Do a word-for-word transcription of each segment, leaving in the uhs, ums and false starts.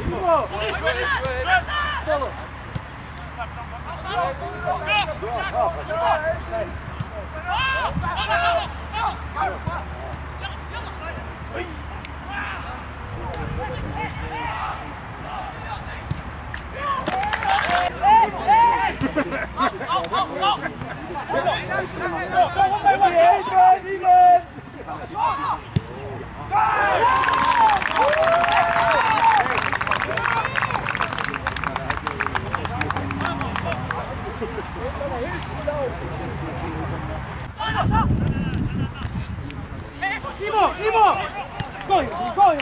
Ivo, Ivo! Go, go!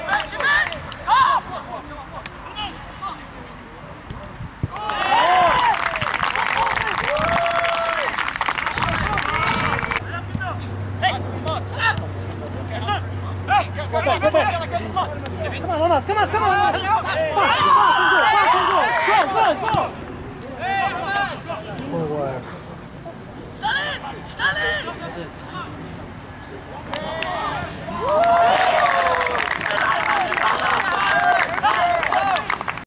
Come on, Jonas, come on, come on! Pass, pass and go, pass and go! Go, go, go! Forward. That's it.